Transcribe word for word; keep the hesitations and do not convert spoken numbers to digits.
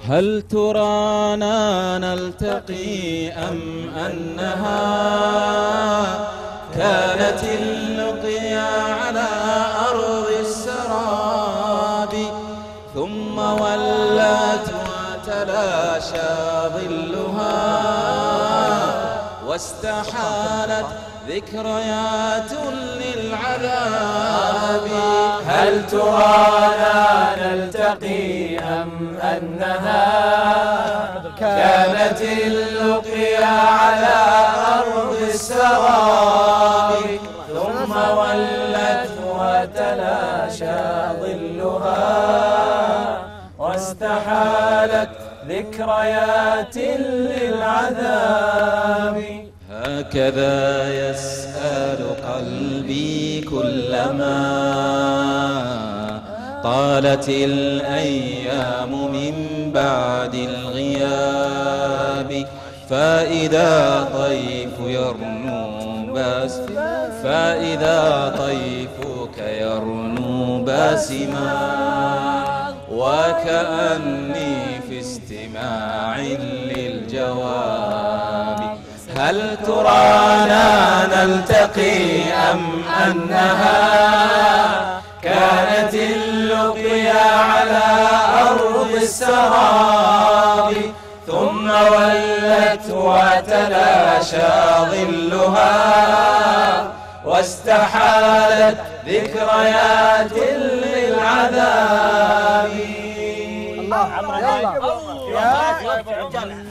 هل ترانا نلتقي أم أنها كانت اللقيا على أرض السراب ثم ولت وتلاشى ظلها واستحالت ذكريات للعذاب. هل ترانا نلتقي أم أنها كانت اللقيا على أرض السراب ثم ولت وتلاشى ظلها واستحالت ذكريات للعذاب. هكذا يسأل قلبي كلما طالت الأيام من بعد الغياب فإذا طيف يرنو باس فإذا طيفك يرنو باسما وكأني في استماع للجواب. هل ترانا نلتقي أم أنها كانت اللقيا على أرض السراب ثم ولت وتلاشى ظلها واستحالت ذكريات للعذاب. الله الله